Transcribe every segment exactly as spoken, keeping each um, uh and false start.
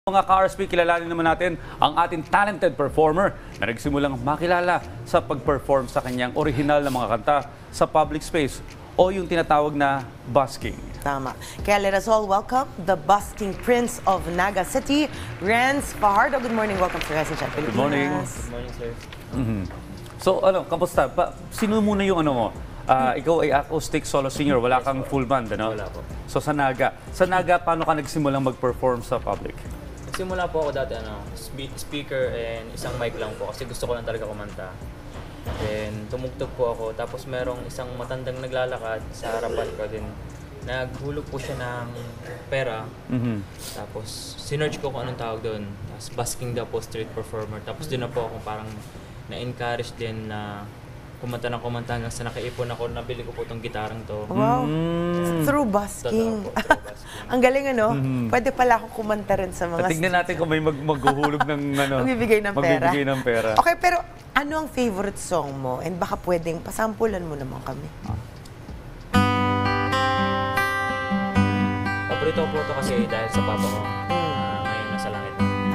Mga ka-R S P, kilalanin naman natin ang ating talented performer na nagsimulang makilala sa pag-perform sa kanyang orihinal na mga kanta sa public space o yung tinatawag na busking. Tama. Kaya let us all welcome the busking prince of Naga City, Renz Fajardo. Good morning. Welcome to Resident Chat Pilipinas. Good morning. Good morning, sir. Mm-hmm. So, ano, kamusta? Pa, sino muna yung ano mo? Uh, ikaw ay acoustic solo singer, wala kang full band, ano? Wala po. So, sa Naga. Sa Naga, paano ka nagsimulang mag-perform sa public? Nagsimula po ako dati, ano, spe- speaker and isang mic lang po kasi gusto ko lang talaga kumanta. Then, tumugtog po ako. Tapos merong isang matandang naglalakad sa harapan ko din. Naghulog po siya ng pera. Mm-hmm. Tapos, sinerge ko kung anong tawag doon. Tapos, busking daw po, street performer. Tapos, doon na po ako parang na-encourage din na kumanta ng kumanta hanggang sa nakaipon ako, nabili ko po itong gitarang to. Wow. Mm. Through busking. Totoo po, through busking. Ang galing, ano? Mhm. Pwede pala ako kumanta rin sa mga... Tignan natin kung may mag maghuhulog ng ano. Magbibigay ng pera. Magbibigay ng pera. Okay, pero ano ang favorite song mo? And baka pwedeng pasampulan mo naman kami. Paborito ko po ito kasi dahil sa papa ko. Uh, ngayon nasa langit.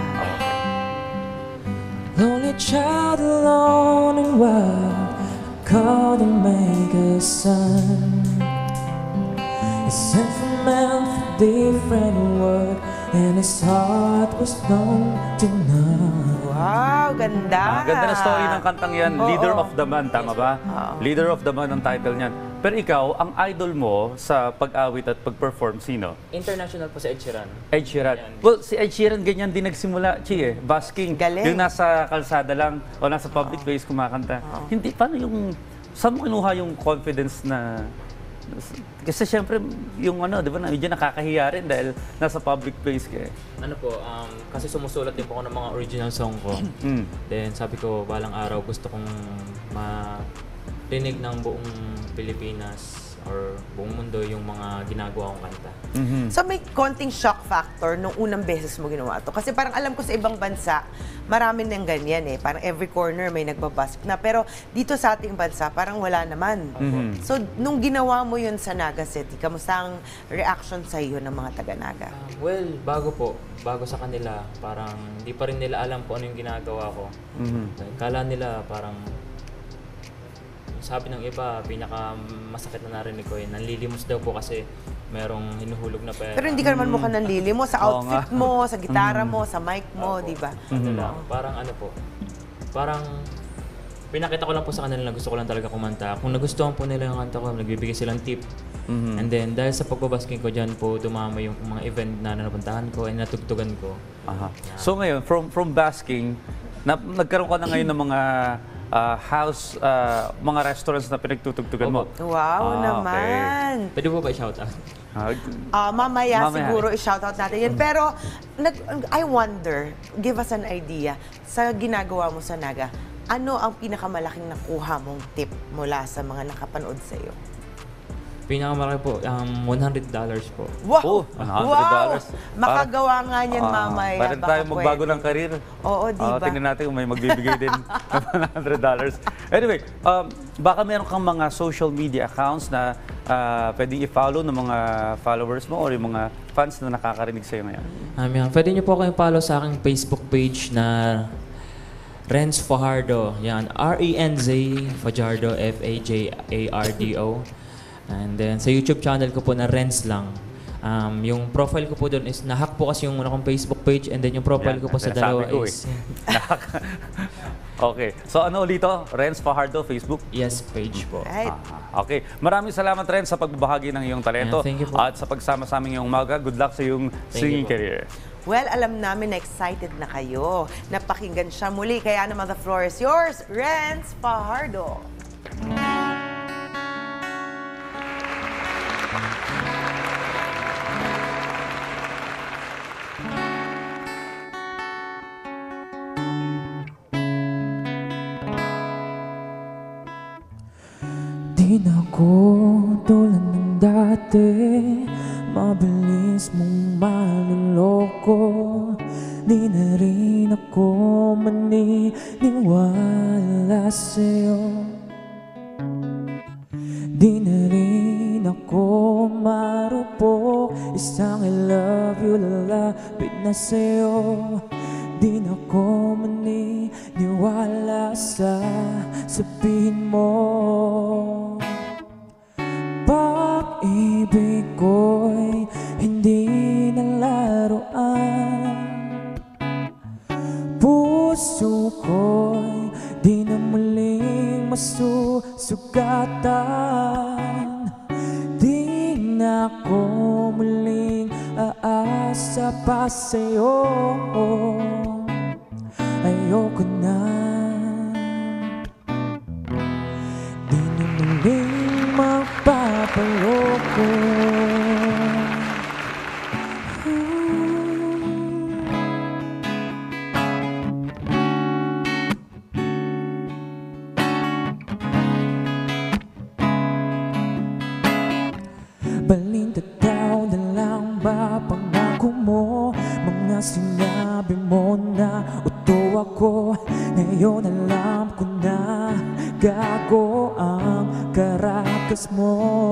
Lonely child alone and wild, called to make a son. He sent from man for different world, and his heart was known to none. Wow, ganda. Ah, ganda na story ng kantang yan, Oo. Leader of the Man, tama ba? Oo. Leader of the Man ang title niyan. Pero ikaw, ang idol mo sa pag-awit at pag-perform, sino? International po sa Ed Sheeran. Ed Sheeran. Yan. Well, si Ed Sheeran ganyan din nagsimula, Chi eh, busking. Galing. Yung nasa kalsada lang o nasa public place kumakanta. Hindi, paano yung, saan mo kinuha yung confidence na, kasi syempre, yung ano, di ba, medyo nakakahiya rin dahil nasa public place ka eh. Ano po, um, kasi sumusulat din po ako ng mga original song ko. Mm. Then sabi ko, balang araw gusto kong marinig ng buong Pilipinas or buong mundo yung mga ginagawa kong kanta. Mhm. So may konting shock factor nung unang beses mo ginawa to. Kasi parang alam ko sa ibang bansa, marami nang ganyan eh. Parang every corner may nagbabask na. Pero dito sa ating bansa, parang wala naman. Mhm. So nung ginawa mo yun sa Naga City, kamusta ang reaction sa iyo ng mga taga-Naga? Ah, well, bago po, bago sa kanila, parang hindi pa rin nila alam kung ano yung ginagawa ko. Mhm. Kala nila parang, sabi ng iba, pinaka masakit na narinig ko yun, nanlilimos daw po kasi merong hinuhulog na pera. Pero hindi ka naman mukhang nanlili mo sa Oo outfit nga. mo, sa gitara mo, sa mic mo, Opo. di ba? Ano lang, parang ano po, parang pinakita ko lang po sa kanila na gusto ko lang talaga kumanta. Kung nagustuhan po nila yung kanta ko, nagbibigay silang tip. Mhm. And then, dahil sa pagbabasking ko dyan po, dumama yung mga event na napuntahan ko and natugtugan ko. Aha. So ngayon, from from basking, na, nagkaroon ka na ngayon ng mga ah, house, ah, mga restaurants na pinagtutugtugan mo. Wow Ah, okay. naman! Pwede po ba i-shoutout? Ah, Ah, mamaya, Mamaya. siguro i-shoutout natin yan. Pero nag, I wonder, give us an idea, sa ginagawa mo sa Naga, ano ang pinakamalaking nakuha mong tip mula sa mga nakapanood sa iyo? Pinakamalaki po, um, one hundred dollars po. Wow! Oh, one hundred dollars. Wow! Makagawa nga niyan ah, mamaya. Parang baka tayo magbago pwede. ng karir. Oo, di Ah, ba? tingnan natin kung may magbibigay din ng one hundred dollars. Anyway, um, baka meron kang mga social media accounts na uh, pwedeng i-follow ng mga followers mo or yung mga fans na nakakarinig sa'yo ngayon. Um, yan. Pwede niyo po kayong follow sa aking Facebook page na Renz Fajardo. Yan, R E N Z Fajardo, F A J A R D O. And then sa YouTube channel ko po na Renz lang. Um, yung profile ko po doon is nahack po kasi yung una kong Facebook page and then yung profile Yan, ko po sa sinasabi dalawa ko is eh. Okay. So ano ulit to? Renz Fajardo, Facebook? yes page po. Right. Ah, okay. Maraming salamat rin sa pagbabahagi ng iyong talento. Yeah, thank you po. At sa pagsama sa aming iyong umaga. Good luck sa iyong Thank singing you po. career. Well, alam namin na excited na kayo. Napakinggan siya muli. Kaya naman the floor is yours, Renz Fajardo. Di na ako tulad ng dati, mabilis mong maluloko. Di na rin ako maniniwala sa'yo. Di na rin na ko marupok. Isang I love you lalapit na sa'yo. Di na ko maniniwala sa sabihin mo. Pag-ibig ko'y hindi na laruan. Puso ko'y di na muling masusugatan. Di na ko muling aasa pa sa'yo. Ayoko na. Di na muling magpapaloko. Balintataw na lang ba pangako mo? Mga sinabi mo na uto ako. Ngayon alam ko na gago ang karakas mo.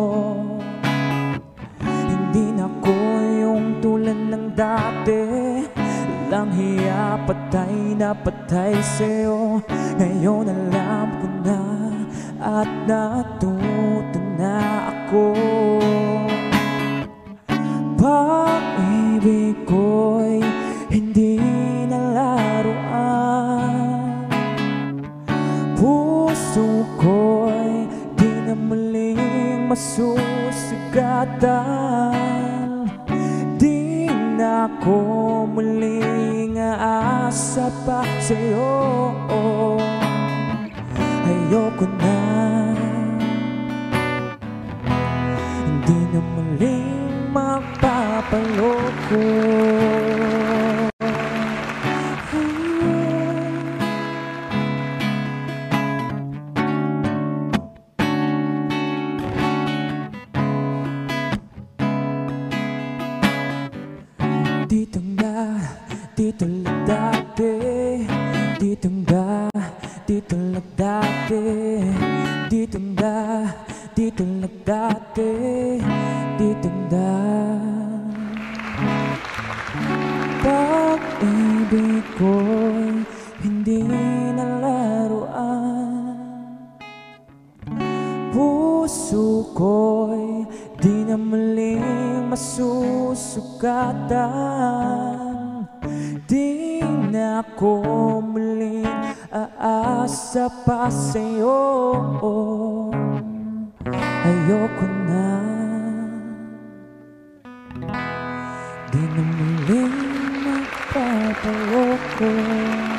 Hindi na ko yung tulad ng dati. Lang hiya, patay na patay sa'yo. Ngayon alam ko na at natuto na ako. Pag-ibig ko'y hindi na laruan. Puso ko'y di na muling masusugatan. Di na ko muling aasa pa sa'yo. Ayoko na. Hindi na muling magpapaloko. Dito nga, dito lang dati. Dito nga, dito lang dati. Dito nga, dito lang dati. Dito nga. Pag-ibig ko'y hindi na laruan. Puso ko'y di na muling masusugatan. Di na ko muling aasa pa sa'yo. Ayoko na. Di na muling magpapaloko.